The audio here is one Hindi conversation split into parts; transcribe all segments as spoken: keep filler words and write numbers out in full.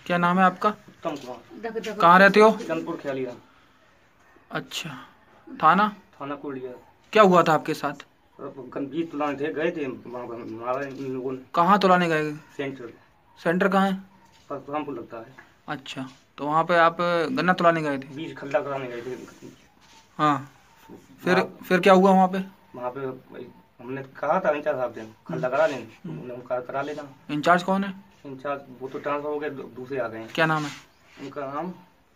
क्या नाम है आपका? उत्तम कुमार। कहाँ रहते हो? चंदपुर ख्यालिया। अच्छा। थाना? थाना कुलिया। क्या हुआ था आपके साथ? बीज तुलाने थे, गए थे हमारा इन लोगों ने। कहाँ तुलाने गए? सेंटर। सेंटर कहाँ है? परशुरामपुर लगता है। अच्छा, तो वहाँ पे आप गन्ना तुलाने गए थे? बीज खड्डा कराने गए थे। हाँ, फिर फिर क्या हुआ वहाँ पे? वहाँ पे हमने कहा था इंचार्ज साहब से खड्डा करा लें, उन्होंने करा लेना। इंचार्ज कौन है? इंचार्ज वो तो ट्रांसफर हो गए, दूसरे आ गए हैं। क्या नाम है उनका? नाम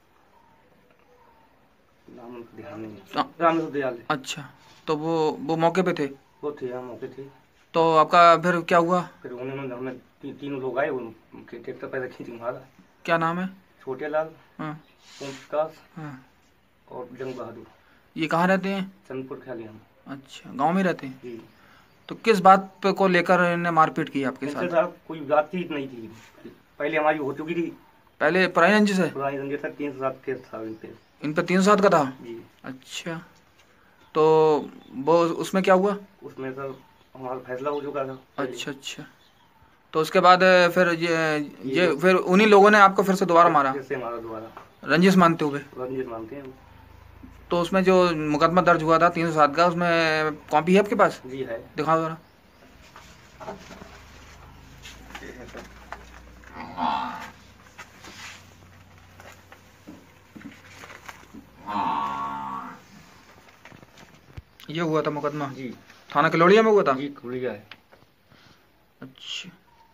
नाम ध्यान नहीं। रामेश्वर दयाल। अच्छा, तो वो वो मौके पे थे? वो थे, हम मौके थे। तो आपका फिर क्या हुआ? फिर उन्होंने हमें ती, तीनों लोग आए, ट्रैक्टर पैसे खींच मारा। क्या नाम है? छोटे लाल, हाँ, ओम प्रकाश, हाँ। और जंग बहादुर। ये कहाँ रहते हैं? चंदपुर ख्यालिया। अच्छा, गांव में रहते हैं? जी। तो किस बात पे को लेकर इन्हें मारपीट की आपके साथ? साहब कोई बातचीत नहीं थी, पहले हमारी हो चुकी थी। पहले पुरानी रंजिश है? पुरानी रंजिश था, तीन सौ सात केस था इन पे। इन पे तीन सौ सात का था? जी। अच्छा, तो वो उसमें क्या हुआ? उसमें सर हमारा फैसला हो चुका था। अच्छा अच्छा, तो उसके बाद फिर ये ये फिर उन्हीं लोगों ने आपको फिर से दोबारा मारा? फिर से मारा दोबारा। रंजिश मानते हुए? रंजिश मानते हैं। तो उसमें जो मुकदमा दर्ज हुआ था तीन सौ सात का, उसमें कॉपी है आपके पास? जी है। दिखाओ जरा। ये हुआ था मुकदमा? जी। थाना कलोड़िया में हुआ था? जी, कलोड़िया है। अच्छा,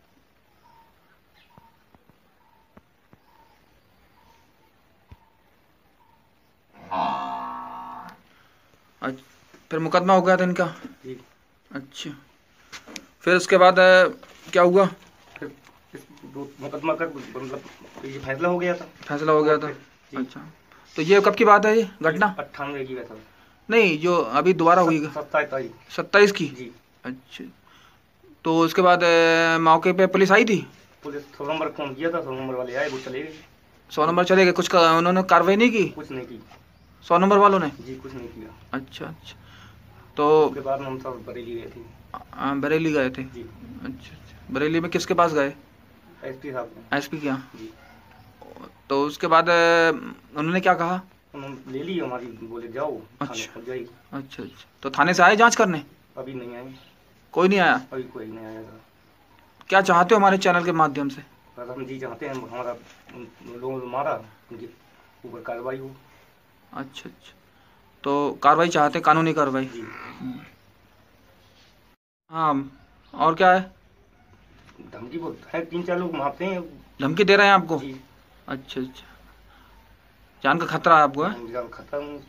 अच्छा, फिर मुकदमा हो गया था इनका? जी। अच्छा, फिर उसके बाद क्या हुआ? फिर इस मुकदमा का मतलब ये फैसला हो गया था। फैसला हो गया था। अच्छा, तो ये कब की बात है ये घटना? अट्ठानवे की वैसा नहीं, जो अभी दोबारा हुई? सत्ताईस तारीख। सत्ताईस की? जी। अच्छा, तो उसके बाद मौके पे पुलिस आई थी? पुलिस सौ नंबर फोन किया था, सौ नंबर वाले आए, वो चले गए। सौ नंबर चले गए? कुछ का, उन्होंने कार्रवाई नहीं की? कुछ नहीं की। सौ नंबर वालों ने? जी, कुछ नहीं किया। अच्छा अच्छा, तो उसके बाद हम सब बरेली गए थे। बरेली गए थे? जी। अच्छा अच्छा, बरेली में किसके पास गए? एसपी साहब। एसपी के यहाँ? जी। तो उसके बाद उन्होंने क्या कहा? उन्होंने ले ली हमारी, बोले जाओ थाने अच्छा जाइए। अच्छा अच्छा, तो थाने से आए जांच करने? अभी नहीं आए। कोई नहीं आया? अभी कोई नहीं आया। क्या चाहते हो हमारे चैनल के माध्यम से? सर हम जी चाहते हैं हमारा लोगों को मारा, उनके ऊपर कार्रवाई हो। अच्छा अच्छा, तो कार्रवाई चाहते हैं, कानूनी कार्रवाई? जी। हाँ, और क्या है? धमकी बहुत है, तीन चार लोग मारते हैं। धमकी दे रहे हैं आपको? जी। अच्छा अच्छा, जान का खतरा है आपको? है जान खतरा हूँ।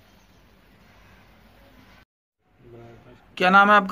क्या नाम है आपका?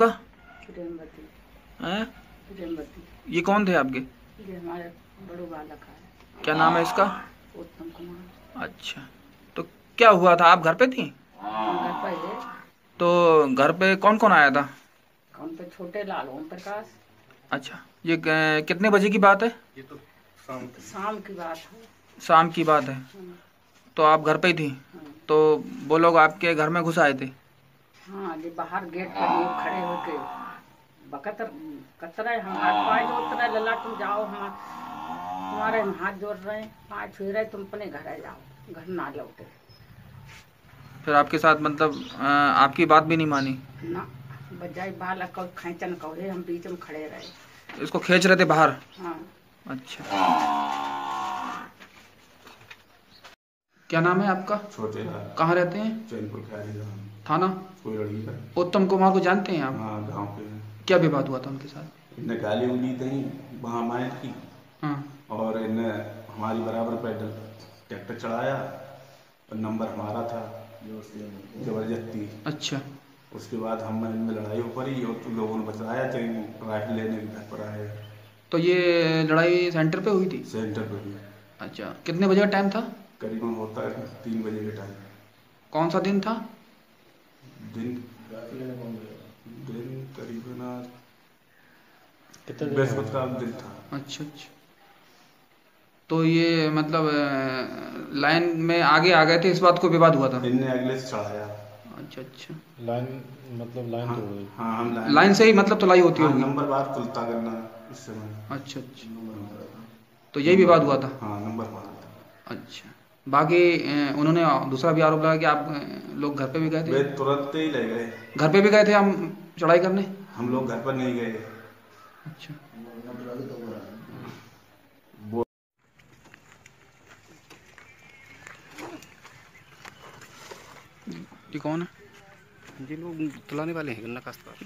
हैं? ये कौन थे आपके? ये हमारे बड़ो बालक है। क्या नाम है इसका? उत्तम कुमार। अच्छा, तो क्या हुआ था, आप घर पे थी? घर पे है। तो घर पे कौन कौन आया था? कौन पे? छोटे लाल, ओम प्रकाश। अच्छा, ये कितने बजे की बात है? ये तो शाम शाम की बात है। शाम की बात है, तो आप घर पे ही थी? तो वो लोग आपके घर में घुस आए थे? हाँ, ये बाहर गेट पर ये खड़े होके बकतर कतरा हम हाथ पाए जोड़ रहे, लला तुम जाओ, हम तुम्हारे हम हाथ जोड़ रहे हैं, पाँच छुए रहे, तुम अपने घर आ जाओ, घर ना लौटे। फिर आपके साथ मतलब आपकी बात भी नहीं मानी? ना, बजाय बालक को खींचन कहे, हम बीच में खड़े रहे। इसको खींच रहे थे बाहर? हाँ। अच्छा, क्या नाम है आपका? छोटे। कहाँ रहते हैं? चैनपुर ख्यालिया। थाना? कोई लड़की का। उत्तम कुमार को जानते हैं आप? हाँ, गाँव पे। क्या विवाद हुआ था उनके साथ? इन्हें गाली उली दी वहाँ माइंड की। हाँ। और इन्हें हमारी बराबर पे ट्रैक्टर चढ़ाया और नंबर हमारा था जबरदस्ती। अच्छा, उसके बाद हम इनमें लड़ाई हो पड़ी और तुम लोगों ने बताया तो राइफल लेने के घर पर आए। तो ये लड़ाई सेंटर पे हुई थी? सेंटर पे हुई। अच्छा, कितने बजे का टाइम था? करीबन होता है तीन बजे के टाइम। कौन सा दिन था? दिन दिन करीबन बृहस्पति का दिन था। अच्छा अच्छा, तो ये मतलब लाइन में आगे आ गए थे, इस बात को विवाद हुआ था? इनने अगले से चढ़ाया। अच्छा अच्छा, लाइन मतलब लाइन हाँ, तोड़ गई। हाँ हम लाइन, लाइन से ही मतलब तुलाई होती हाँ, होगी? नंबर बार तुलता करना इस समय। अच्छा अच्छा, तो यही विवाद हुआ था? हाँ, नंबर हमारा था। अच्छा, बाकी अ, उन्होंने दूसरा भी आरोप लगाया कि आप अ, लोग घर पे भी गए वे थे? तुरंत ही ले गए। घर पे भी गए थे हम चढ़ाई करने? हम लोग घर पर नहीं गए। अच्छा, ये कौन है? जी लोग तुलाने वाले हैं गन्ना काश्तकार।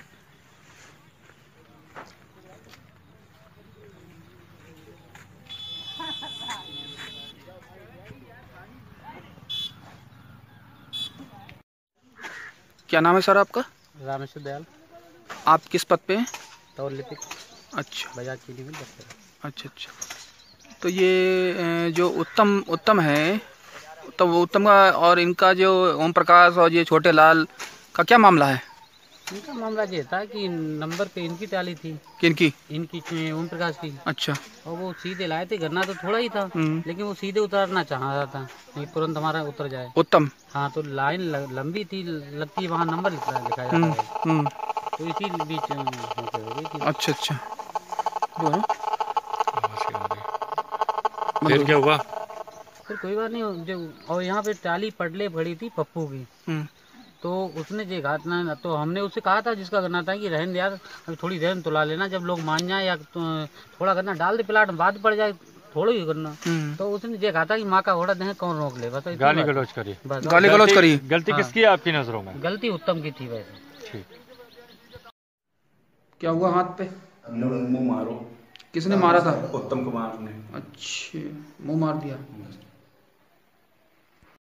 क्या नाम है सर आपका? रामेश्वर दयाल, आप किस पद पे हैं? तौल लिपिक, अच्छा बाजार चीनी मिल दफ्तर। अच्छा अच्छा। तो ये अ, जो उत्तम उत्तम है, तो वो उत्तम का और इनका जो ओम प्रकाश और ये छोटे लाल का क्या मामला है? इनका मामला ये था कि नंबर पे इनकी टाली थी, किनकी? इनकी ओम प्रकाश की, अच्छा। और वो सीधे लाए थे। गन्ना तो थोड़ा ही था, हम्म। लेकिन वो सीधे उतारना चाह रहा था नहीं तुरंत हमारा उतर जाए। उत्तम। हाँ, तो लाइन ल- लंबी थी, लगती है वहाँ नंबर लिखा लिखा जाता हम्म है, हम्म। तो इसी बीच अम, होके हो गई थी। अच्छा अच्छा। बोलो। फिर क्या हुआ? फिर कोई बात नहीं जो, और यहाँ पे टाली पटले पड़ी थी पप्पू की, हम्म तो उसने ये कहा ना, तो हमने उससे कहा था जिसका गन्ना था कि रहने दे यार, अभी थोड़ी देर में तुला लेना, जब लोग मान जाए या तो थोड़ा गन्ना डाल दे प्लाट में, बाद पड़ जाए थोड़ा ही गन्ना। हम्म। तो उसने ये कहा था कि माँ का घोड़ा दें कौन रोक ले, बस इतनी गाली बात है। गलौज करी? बस गाली गलौज करी? गलती हाँ। किसकी है आपकी नजरों में? गलती उत्तम की थी वैसे। ठीक। क्या हुआ हाथ पे? मुंह मारो। किसने मारा था? उत्तम कुमार ने। अच्छा, मुंह मार दिया।